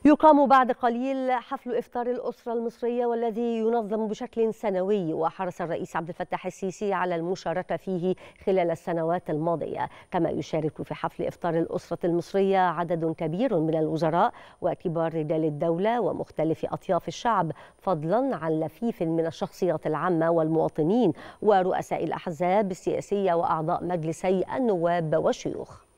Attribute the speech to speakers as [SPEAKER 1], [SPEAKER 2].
[SPEAKER 1] يقام بعد قليل حفل إفطار الأسرة المصرية والذي ينظم بشكل سنوي، وحرص الرئيس عبد الفتاح السيسي على المشاركة فيه خلال السنوات الماضية. كما يشارك في حفل إفطار الأسرة المصرية عدد كبير من الوزراء وكبار رجال الدولة ومختلف أطياف الشعب، فضلا عن لفيف من الشخصيات العامة والمواطنين ورؤساء الأحزاب السياسية وأعضاء مجلسي النواب والشيوخ.